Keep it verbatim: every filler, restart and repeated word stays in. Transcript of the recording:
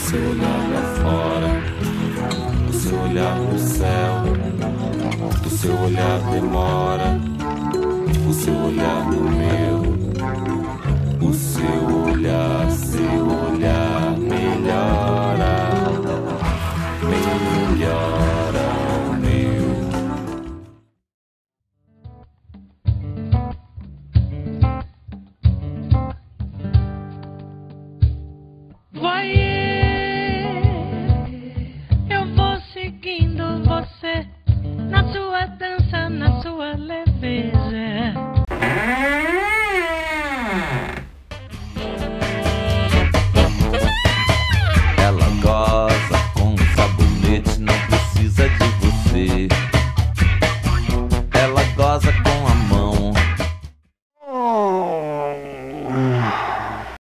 seu olhar lá fora, o seu olhar no céu, o seu olhar demora, o seu olhar no meu, o seu